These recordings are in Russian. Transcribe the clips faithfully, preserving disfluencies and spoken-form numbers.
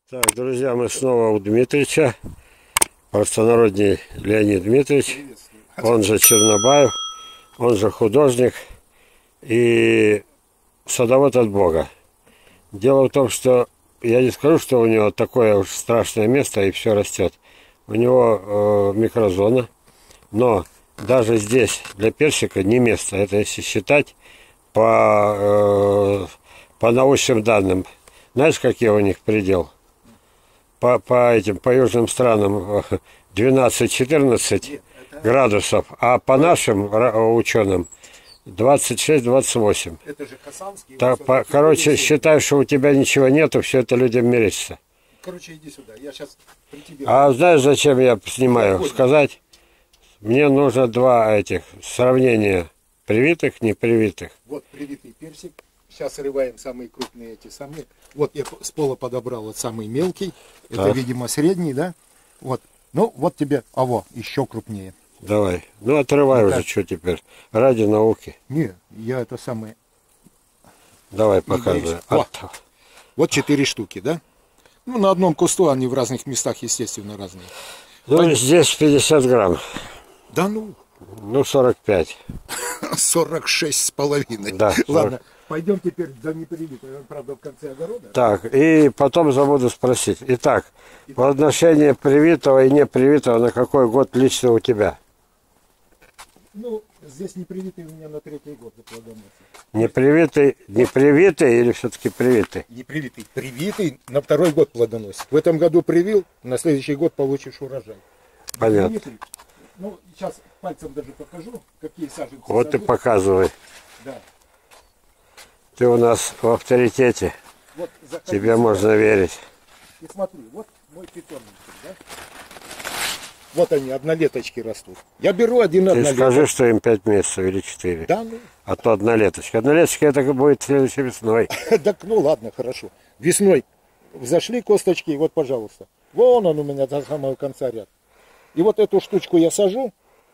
Так, друзья, мы снова у Дмитрича, простонародний Леонид Дмитриевич, он же Чернобаев, он же художник и садовод от Бога. Дело в том, что я не скажу, что у него такое уж страшное место и все растет. У него э, микрозона, но даже здесь для персика не место. Это если считать по, э, по научным данным. Знаешь, какие у них предел? По, по этим, по южным странам двенадцать-четырнадцать градусов, а по нашим ученым двадцать шесть — двадцать восемь. Это же Хасанский. Так, по, короче, считай, что у тебя ничего нету, все это людям мерещится. Короче, иди сюда, я сейчас при тебе. А знаешь, зачем я снимаю? Сказать, мне нужно два этих сравнения привитых, непривитых. Вот привитый персик. Сейчас срываем самые крупные эти самые. Вот я с пола подобрал вот самый мелкий. Это, так, видимо, средний, да? Вот. Ну, вот тебе, а вот, еще крупнее. Давай. Ну, отрывай ну, уже, так. Что теперь? Ради науки. Не, я это самое... Давай, показывай. Вот. Вот четыре штуки, да? Ну, на одном кусту они в разных местах, естественно, разные. Ну, Пойдем. Здесь пятьдесят грамм. Да ну... Ну, сорок пять. сорок шесть с половиной. Да, сорок. Ладно, пойдем теперь до непривитого, правда, в конце огорода. Так, и потом забуду спросить. Итак, по отношению привитого и непривитого, на какой год лично у тебя? Ну, здесь непривитый у меня на третий год заплодоносит. Непривитый, непривитый или все-таки привитый? Непривитый. Привитый на второй год плодоносит. В этом году привил, на следующий год получишь урожай. Понятно. Привитый. Ну, сейчас пальцем даже покажу, какие саженцы. Вот сажу. и показывай. Да. Ты у нас в авторитете. Вот, Тебе можно верить. И смотри, вот мой питомник, да? Вот они, однолеточки растут. Я беру один Ты однолеток. скажи, что им пять месяцев или четыре. Да, ну. А то однолеточка. Однолеточка это будет следующей весной. Так, ну ладно, хорошо. Весной взошли косточки, и вот, пожалуйста. Вон он у меня до самого конца ряд. И вот эту штучку я сажу.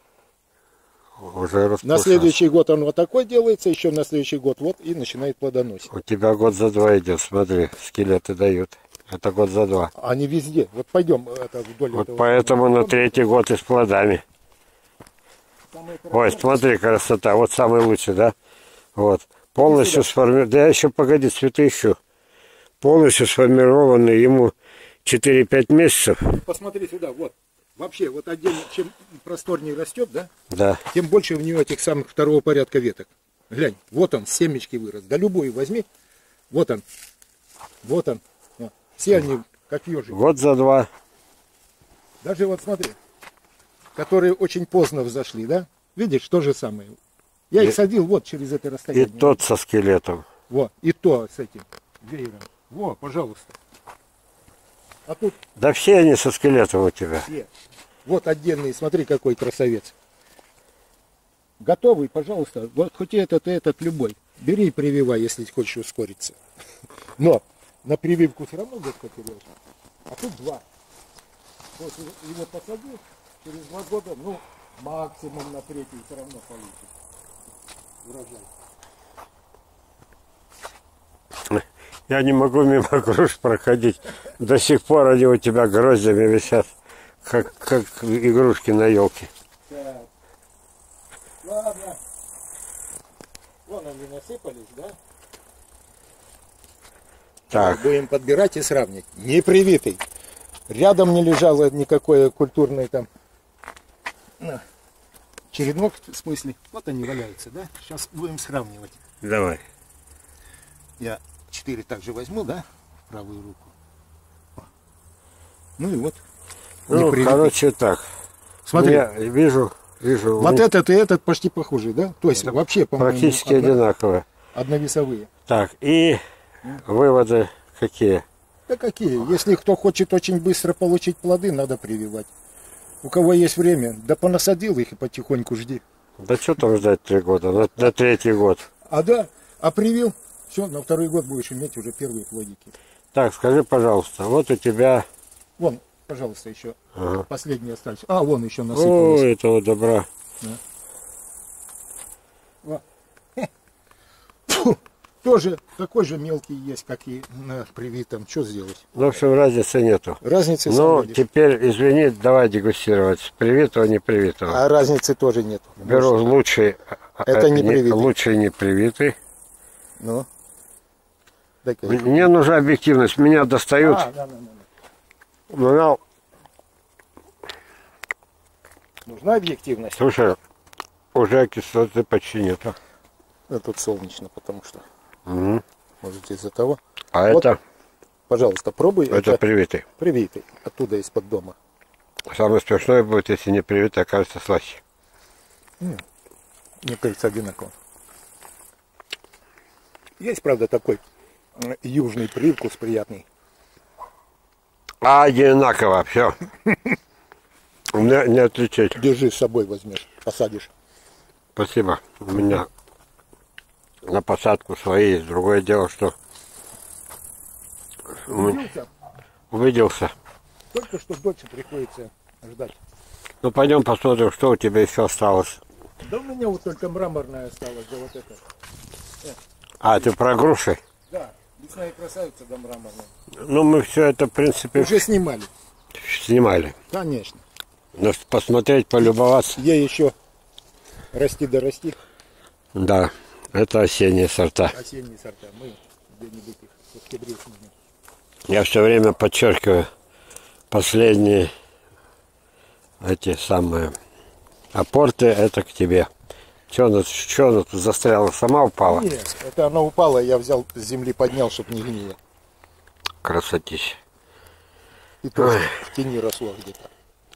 Уже на следующий год он вот такой делается, еще на следующий год вот и начинает плодоносить. У тебя год за два идет, смотри, скелеты дают. Это год за два. Они везде. Вот пойдем это, вдоль Вот этого. поэтому на третий год и с плодами. Ой, смотри, красота. Вот самый лучший, да? Вот. Полностью сформирован. Да я еще, погоди, цветы ищу. Полностью сформированный ему четыре-пять месяцев. Посмотри сюда, вот. Вообще, вот отдельно, чем просторнее растет, да? Да. Тем больше у него этих самых второго порядка веток. Глянь, вот он, семечки вырос. Да любой возьми. Вот он. Вот он. Вот. Все они как ежики. Год за два. Даже вот смотри, которые очень поздно взошли, да? Видишь, то же самое. Я и, их садил вот через это расстояние. И тот со скелетом. Вот, и то с этим веером. Во, пожалуйста. А тут... Да все они со скелетом у тебя. Все. Вот отдельный, смотри, какой красавец. Готовый, пожалуйста. Вот хоть этот и этот, любой. Бери и прививай, если хочешь ускориться. Но на прививку все равно год потеряешь. А тут два. Вот его посадил, через два года, ну, максимум на третий все равно получит урожай. Я не могу мимо груш проходить. До сих пор они у тебя гроздями висят, как, как игрушки на елке. Так. Ладно. Вон они насыпались, да? Так. Будем подбирать и сравнить. Не привитый. Рядом не лежало никакое культурное там черенок, в смысле. Вот они валяются, да? Сейчас будем сравнивать. Давай. Я четыре также возьму, да? В правую руку. Ну и вот. Ну, короче, так. Смотри. Я вижу, вижу. Вот этот и этот почти похожи, да? То есть вообще, по-моему, практически одно, одинаковые. одновесовые. Так, и выводы какие? Да какие? Если кто хочет очень быстро получить плоды, надо прививать. У кого есть время, да понасадил их и потихоньку жди. Да что там ждать три года? На, на третий год. А да, а привил, все, на второй год будешь иметь уже первые плодики. Так, скажи, пожалуйста, вот у тебя... Вон, пожалуйста, еще ага. последние остались. А, вон еще насыпалось. О, этого добра. Да. тоже такой же мелкий есть, как и на привитом. Что сделать? Ну, в общем, разницы нету. Разницы сам Ну, видишь. теперь, извини, давай дегустировать. Привитого, не привитого. А разницы тоже нет. Беру лучший, Это э, не привитый. лучший не привитый. Ну. Дай-ка я- Мне нужна объективность. Меня достают. А, да, да, да, да. Ну, Нужна объективность. слушай, уже кислоты почти нету. Ну, тут солнечно, потому что. Мгм. Может, из-за того. А Вот, это, Пожалуйста, пробуй. это Это привитый. привитый. Оттуда из-под дома. Самое смешное будет, если не привитый, окажется слаще. Мне кажется, одинаково. Есть, правда, такой м, южный привкус приятный. Одинаково, все. Не, не отличить. Держи с собой, возьмешь, посадишь. Спасибо. У меня на посадку свои есть. Другое дело, что Убедился? увиделся. Только что дольше приходится ждать. Ну, пойдем посмотрим, что у тебя еще осталось. Да у меня вот только мраморная осталась, да вот это. А, ты про груши? Да, лесная красавица, да мраморная. Ну, мы все это, в принципе, Уже снимали. снимали. Конечно. Но посмотреть, полюбоваться. Ей еще расти да расти. Да, это осенние сорта. Осенние сорта. Мы где-нибудь их в октябре снимем. Я все время подчеркиваю последние эти самые апорты, это к тебе. Че она, че она тут застряла, сама упала? Нет, это она упала, я взял с земли, поднял, чтобы не гнило. Красотища. И тоже в тени росло где-то.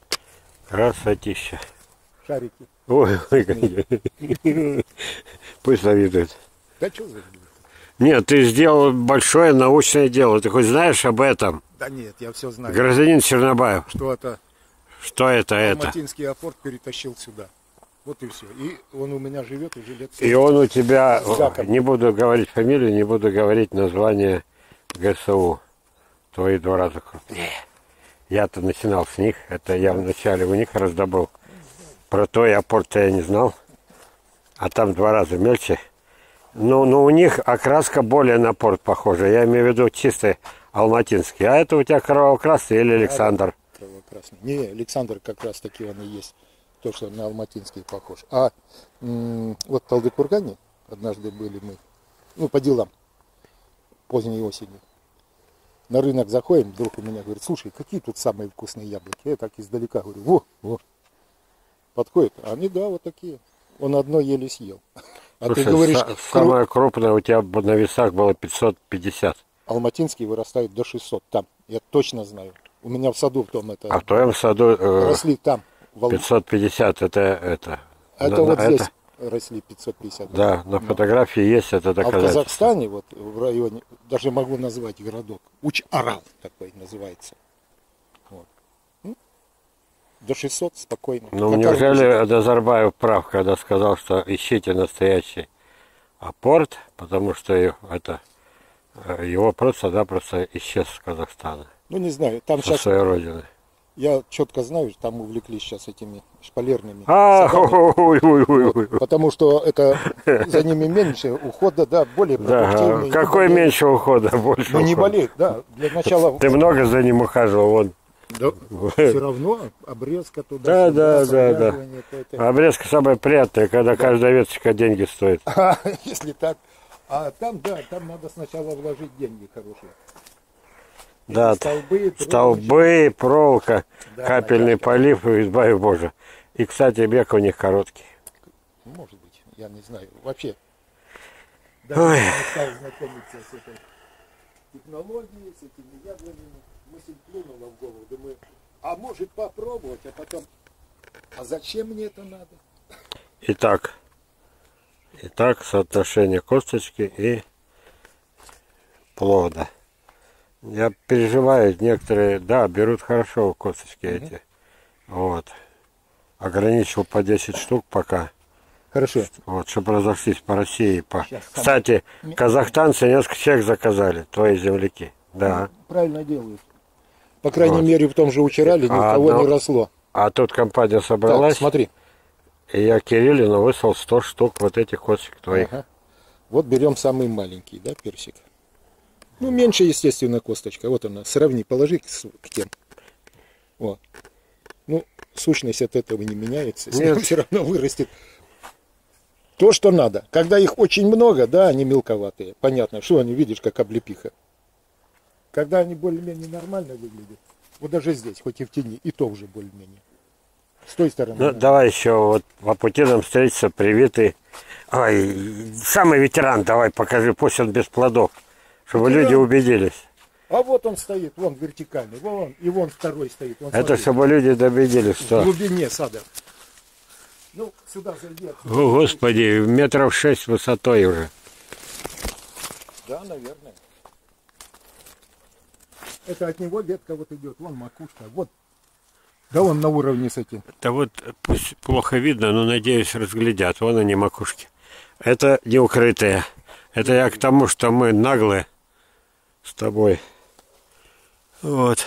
Красотища. Шарики. Ой, ой, какие. Пусть завидует. Да что за... Нет, ты сделал большое научное дело. Ты хоть знаешь об этом? Да нет, я все знаю. Гражданин Чернобаев. Что это Что это это? Алматинский апорт перетащил сюда. Вот и все. И он у меня живет уже лет И сорок. он у тебя, Жаком. не буду говорить фамилию, не буду говорить название ГСУ. Твои два раза крупнее. Я-то начинал с них, это я вначале у них раздобыл. Про той апорт-то я не знал. А там два раза мельче. Но, но у них окраска более на порт похожа. Я имею в виду чистый алматинский. А это у тебя кроваво-красный или Александр? Кроваво-красный. Не, Александр как раз таки он и есть. То, что на алматинский похож. А м, вот в Талдыкургане однажды были мы, ну, по делам, поздней осенью. На рынок заходим, вдруг у меня говорит, слушай, какие тут самые вкусные яблоки? Я так издалека говорю, во, во. Подходит, а они, да, вот такие. Он одно еле съел. А Слушай, ты говоришь, са- самое крупное у тебя на весах было пятьсот пятьдесят. алматинский вырастают до шестисот там. Я точно знаю. У меня в саду в том это А в твоем саду э, росли там. в Ал- пятьсот пятьдесят это это. Это на- вот на- здесь это- росли пятьсот пятьдесят. Да, на Но- фотографии есть это А в доказательство. Казахстане, вот в районе, даже могу назвать городок, Уч-Арал такой называется. Вот. М? До шестисот спокойно. Ну, Как неужели Назарбаев прав, когда сказал, что ищите настоящий апорт, потому что е- это э, его просто-напросто исчез с Казахстана, Ну не знаю, там со сейчас, своей родины. я четко знаю, там увлеклись сейчас этими шпалерными А, садами. ой, ой, ой, ой. Потому что это за ними меньше ухода, да, более Да, продуктивный. какой не болеют. меньше ухода, больше Ну не ухода. болеет, да. Для начала Ты много за ним ухаживал, вон. да, все равно обрезка Да, туда. да, да, да. подвязывание, то это- Обрезка самая приятная, когда каждая веточка деньги стоит. А, если так. А там, да, там надо сначала вложить деньги хорошие. Да, Столбы, трубочки. столбы, проволока, Да, капельный натяжка. полив, избави Боже. И, кстати, бег у них короткий. Может быть, я не знаю. Вообще, даже Ой. не стал знакомиться с этой технологией, с этими яблонями. Мысль плюнула в голову. Думаю, а может попробовать, а потом, а зачем мне это надо? Итак, итак, соотношение косточки и плода. Я переживаю, некоторые, да, берут хорошо косточки эти. Вот. Ограничил по десять штук пока. Хорошо. Вот, чтобы разошлись по России. По... Сейчас сам- Кстати, казахстанцы несколько человек заказали, твои земляки. Да. Правильно делают. По крайней Вот. мере, в том же Учерале ни у А кого одно- не росло. А тут компания Так, собралась, смотри. и я Кириллину выслал сто штук вот этих косточек твоих. Ага. Вот берем самый маленький, да, персик. Ну, меньше, естественно, косточка. Вот она, сравни, положи к, к тем. Вот. Ну, сущность от этого не меняется. С него все равно вырастет то, что надо. Когда их очень много, да, они мелковатые. Понятно, что они, видишь, как облепиха. Когда они более-менее нормально выглядят, вот даже здесь, хоть и в тени, и то уже более-менее. С той стороны. Ну, давай еще вот по пути нам встретится привитый. Ой, самый ветеран, давай покажи, пусть он без плодов, чтобы ветеран. Люди убедились. А вот он стоит, вон вертикальный, вон, и вон второй стоит. Вон, это смотри, чтобы люди добедились, что... В глубине сада. Ну, сюда зайди. Отсюда. О, Господи, метров шесть высотой уже. Да, наверное. Это от него ветка вот идет, вон макушка, вот. Да он на уровне с этим. Да вот пусть плохо видно, но надеюсь разглядят. Вон они макушки. Это не укрытые. Это я к тому, что мы наглые с тобой. Вот.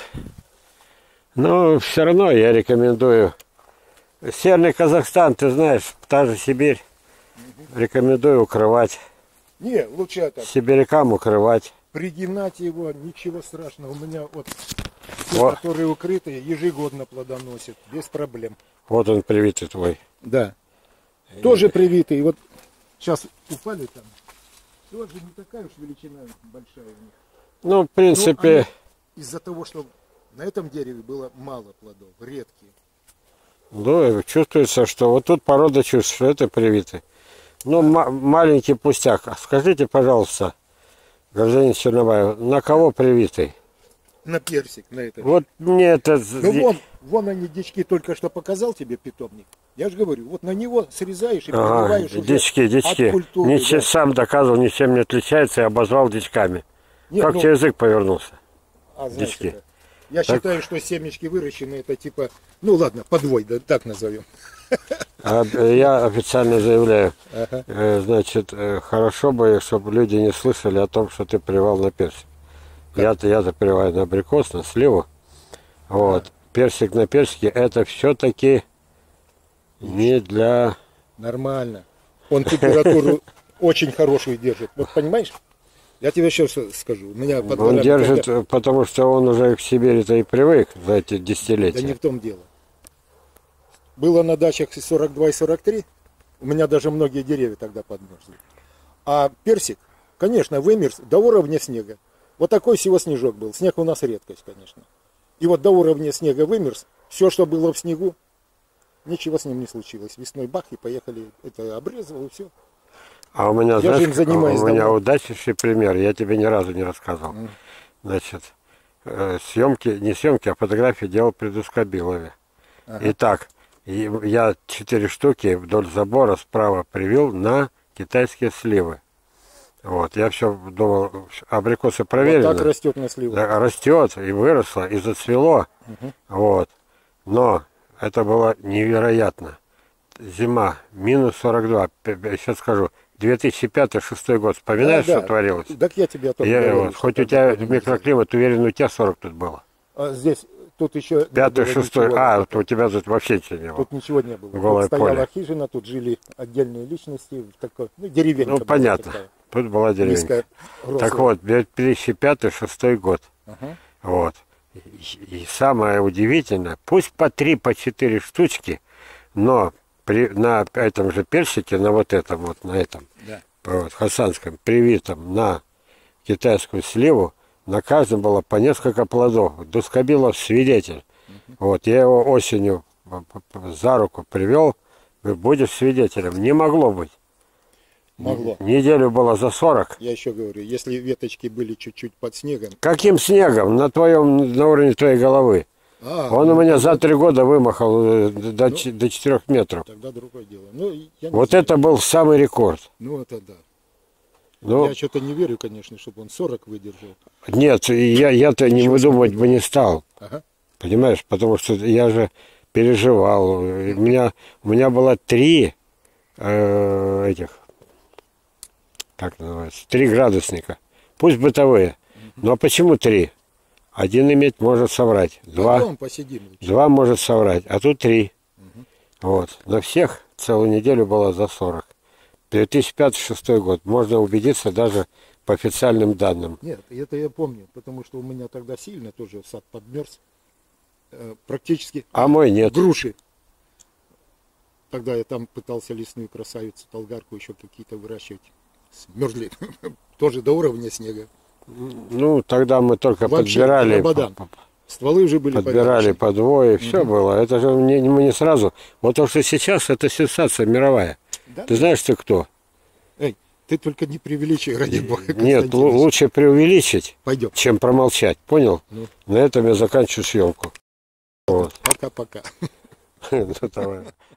Но все равно я рекомендую. Северный Казахстан, ты знаешь, та же Сибирь. Рекомендую укрывать. Не, лучше это. Сибирякам укрывать. Пригинать его, ничего страшного. У меня вот те, вот, которые укрытые, ежегодно плодоносят, без проблем. Вот он привитый твой. Да. И... Тоже привитый. Вот сейчас упали там. Тоже не такая уж величина большая у них. Ну, в принципе... Из-за того, что на этом дереве было мало плодов, редкие. Да, чувствуется, что вот тут порода чувствует, что это привитый. Ну, да. Маленький пустяк. Скажите, пожалуйста, гражданин Чернобаев, на кого привитый? На персик, на это. Вот мне это... Ну вон, вон они, дички, только что показал тебе питомник. Я же говорю, вот на него срезаешь и ага, прививаешь уже дички, дички. от культуры. Ничего, Да. Сам доказывал, ничем не отличается и обозвал дичками. Нет, как ну... тебе язык повернулся? А, дички. Это, я так... считаю, что семечки выращены, это типа, ну ладно, подвой, да, так назовем. А, я официально заявляю, ага. Значит, хорошо бы, чтобы люди не слышали о том, что ты прививал на персик. Я-то я-то прививаю на абрикос, на сливу. Вот. А. Персик на персике это все-таки не для... Нормально. Он температуру очень хорошую держит. Вот понимаешь? Я тебе еще скажу. У меня под он горами, держит, когда... потому что он уже к Сибири-то и привык за эти десятилетия. Да не в том дело. Было на дачах сорок два и сорок три. У меня даже многие деревья тогда подмерзли. А персик, конечно, вымерз до уровня снега. Вот такой всего снежок был. Снег у нас редкость, конечно. И вот до уровня снега вымерз. Все, что было в снегу, ничего с ним не случилось. Весной бах, и поехали. Это обрезал, и все. А у меня, я знаешь, же им занимаюсь у меня давно. удачнейший пример. Я тебе ни разу не рассказывал. Mm. Значит, съемки, не съемки, а фотографии делал при Дускобилове. Ага. Итак, я четыре штуки вдоль забора справа привил на китайские сливы. Вот, я все думал, абрикосы проверены. Вот так растет на сливу. Да, растет и выросло, и зацвело. Угу. Вот. Но это было невероятно. Зима, минус сорок два. Сейчас скажу, две тысячи пятый — две тысячи шестой год. Вспоминаешь, да, что да. творилось? Так я тебе тоже я, говорю, вот, хоть у тебя микроклимат, уверен, у тебя сорок тут было. А здесь, тут еще... Пятый, шестой, а, у тебя тут вообще ничего не было. Тут ничего не было. Голое тут стояла поле. Хижина, тут жили отдельные личности, такой, ну, деревенька. Ну, понятно. Такая. Тут была деревня. Так вот, две тысячи пятый — две тысячи шестой год. Ага. Вот. И, и самое удивительное, пусть по три, по четыре штучки, но при, на этом же персике, на вот этом вот, на этом, да. Вот, хасанском, привитом на китайскую сливу, на каждом было по несколько плодов. Дускобилов свидетель. Угу. Вот, я его осенью за руку привел, вы будешь свидетелем. Не могло быть. Могло. Неделю было за сорок. Я еще говорю, если веточки были чуть-чуть под снегом. Каким снегом? На твоем, на уровне твоей головы. А, Он ну, у меня тогда... за три года вымахал до, ну, до четырёх метров. Тогда другое дело. Ну, я вот знаю. Это был самый рекорд. Ну, это да. Ну, я что-то не верю, конечно, чтобы он сорок выдержал. Нет, я, я-то не выдумывать бы не стал. Ага. Понимаешь, потому что я же переживал. У меня, у меня было три э, этих... как называется, три градусника. Пусть бытовые. Угу. Но почему три? Один иметь может соврать. Два, два может соврать, а тут три. Угу. Вот. На всех целую неделю было за сорок. две тысячи пятый — две тысячи шестой год. Можно убедиться даже по официальным данным. Нет, это я помню, потому что у меня тогда сильно тоже сад подмерз. Э, практически А мой нет. груши. Тогда я там пытался лесную красавицу, толгарку еще какие-то выращивать. Смерзли. Тоже до уровня снега. Ну, тогда мы только Вообще, подбирали, Рабадан. Стволы уже были подбирали порядочные. по двое, все было. Это же не, мы не сразу. Вот то, что сейчас, это сенсация мировая. Да, Ты да. знаешь, ты кто? Эй, ты только не преувеличивай, ради бога. Нет, Константин лу- Ильич. лучше преувеличить, Пойдем. чем промолчать. Понял? Ну. На этом я заканчиваю съемку. Вот. Пока-пока. Ну, давай.